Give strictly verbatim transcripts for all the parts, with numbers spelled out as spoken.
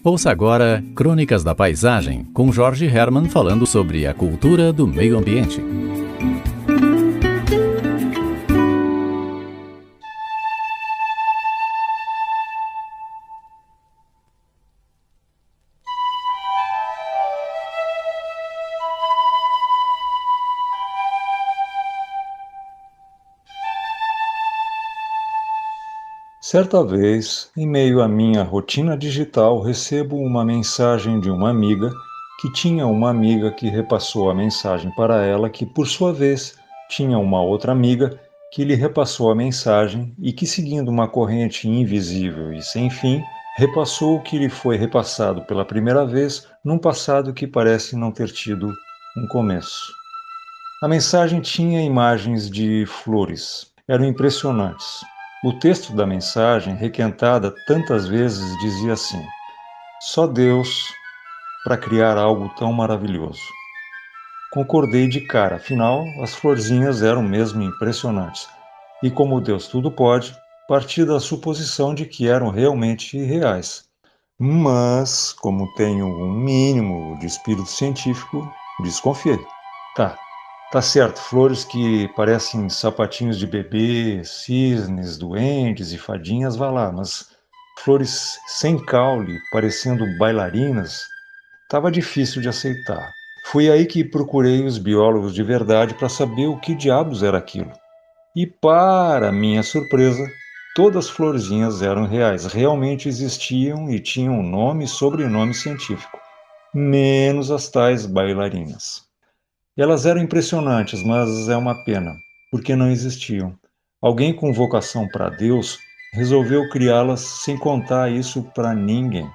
Ouça agora Crônicas da Paisagem, com Jorge Herman falando sobre a cultura do meio ambiente. Certa vez, em meio à minha rotina digital, recebo uma mensagem de uma amiga que tinha uma amiga que repassou a mensagem para ela, que por sua vez tinha uma outra amiga que lhe repassou a mensagem e que, seguindo uma corrente invisível e sem fim, repassou o que lhe foi repassado pela primeira vez num passado que parece não ter tido um começo. A mensagem tinha imagens de flores. Eram impressionantes. O texto da mensagem, requentada tantas vezes, dizia assim: só Deus para criar algo tão maravilhoso. Concordei de cara, afinal, as florzinhas eram mesmo impressionantes. E como Deus tudo pode, parti da suposição de que eram realmente reais. Mas, como tenho um mínimo de espírito científico, desconfiei. Tá, Tá certo, flores que parecem sapatinhos de bebê, cisnes, duendes e fadinhas, vá lá, mas flores sem caule, parecendo bailarinas, estava difícil de aceitar. Foi aí que procurei os biólogos de verdade para saber o que diabos era aquilo. E, para minha surpresa, todas as florzinhas eram reais, realmente existiam e tinham nome e sobrenome científico, menos as tais bailarinas. Elas eram impressionantes, mas é uma pena, porque não existiam. Alguém com vocação para Deus resolveu criá-las sem contar isso para ninguém.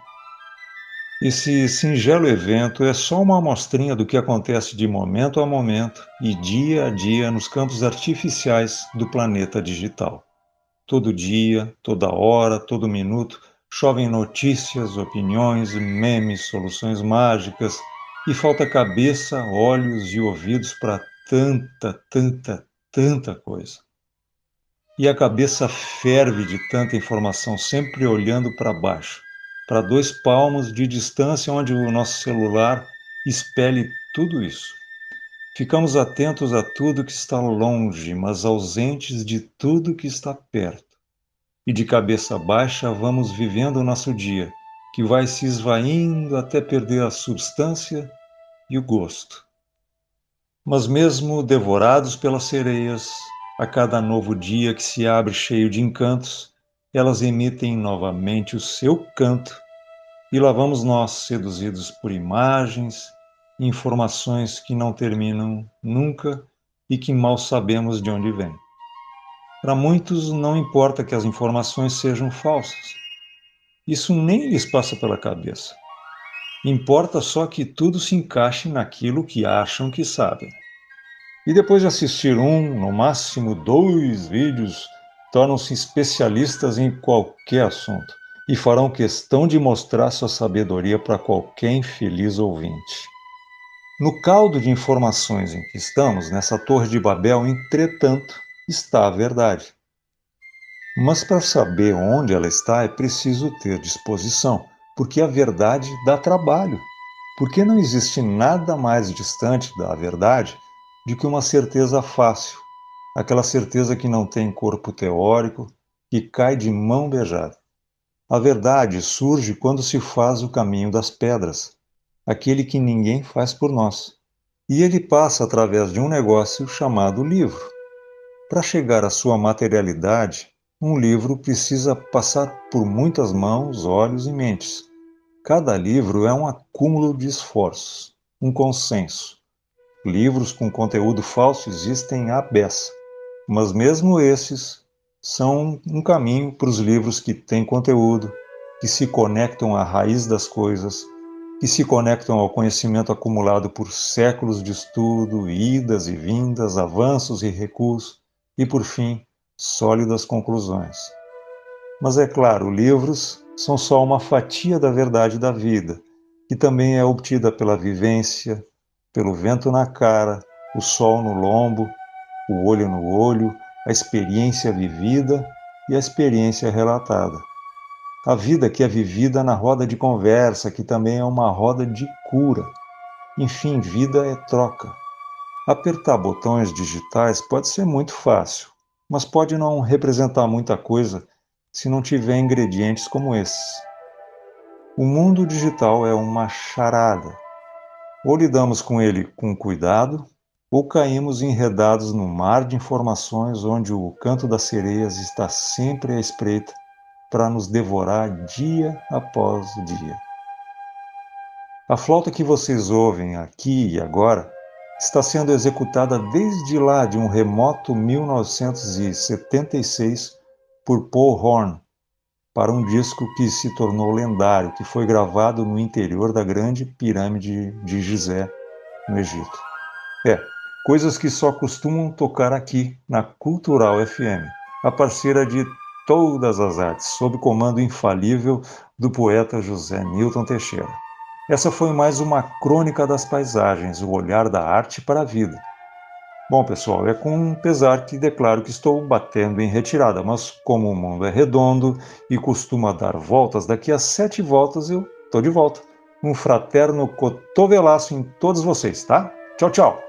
Esse singelo evento é só uma amostrinha do que acontece de momento a momento e dia a dia nos campos artificiais do planeta digital. Todo dia, toda hora, todo minuto, chovem notícias, opiniões, memes, soluções mágicas, e falta cabeça, olhos e ouvidos para tanta, tanta, tanta coisa. E a cabeça ferve de tanta informação, sempre olhando para baixo, para dois palmos de distância onde o nosso celular espelhe tudo isso. Ficamos atentos a tudo que está longe, mas ausentes de tudo que está perto. E de cabeça baixa vamos vivendo o nosso dia, que vai se esvaindo até perder a substância e o gosto. Mas mesmo devorados pelas sereias, a cada novo dia que se abre cheio de encantos, elas emitem novamente o seu canto, e lá vamos nós, seduzidos por imagens e informações que não terminam nunca e que mal sabemos de onde vêm. Para muitos não importa que as informações sejam falsas. Isso nem lhes passa pela cabeça. Importa só que tudo se encaixe naquilo que acham que sabem. E depois de assistir um, no máximo dois vídeos, tornam-se especialistas em qualquer assunto e farão questão de mostrar sua sabedoria para qualquer infeliz ouvinte. No caldo de informações em que estamos, nessa Torre de Babel, entretanto, está a verdade. Mas para saber onde ela está é preciso ter disposição, porque a verdade dá trabalho. Porque não existe nada mais distante da verdade do que uma certeza fácil, aquela certeza que não tem corpo teórico, que cai de mão beijada. A verdade surge quando se faz o caminho das pedras, aquele que ninguém faz por nós. E ele passa através de um negócio chamado livro. Para chegar à sua materialidade, um livro precisa passar por muitas mãos, olhos e mentes. Cada livro é um acúmulo de esforços, um consenso. Livros com conteúdo falso existem à beça, mas mesmo esses são um caminho para os livros que têm conteúdo, que se conectam à raiz das coisas, que se conectam ao conhecimento acumulado por séculos de estudo, idas e vindas, avanços e recuos, e, por fim, sólidas conclusões. Mas é claro, livros são só uma fatia da verdade da vida, que também é obtida pela vivência, pelo vento na cara, o sol no lombo, o olho no olho, a experiência vivida e a experiência relatada. A vida que é vivida na roda de conversa, que também é uma roda de cura. Enfim, vida é troca. Apertar botões digitais pode ser muito fácil, mas pode não representar muita coisa se não tiver ingredientes como esses. O mundo digital é uma charada. Ou lidamos com ele com cuidado, ou caímos enredados no mar de informações onde o canto das sereias está sempre à espreita para nos devorar dia após dia. A flauta que vocês ouvem aqui e agora está sendo executada desde lá de um remoto mil novecentos e setenta e seis por Paul Horn, para um disco que se tornou lendário, que foi gravado no interior da grande pirâmide de Gizé, no Egito. É, coisas que só costumam tocar aqui, na Cultural F M, a parceira de todas as artes, sob comando infalível do poeta José Newton Teixeira. Essa foi mais uma crônica das paisagens, o olhar da arte para a vida. Bom, pessoal, é com pesar que declaro que estou batendo em retirada, mas como o mundo é redondo e costuma dar voltas, daqui a sete voltas eu estou de volta. Um fraterno cotovelaço em todos vocês, tá? Tchau, tchau!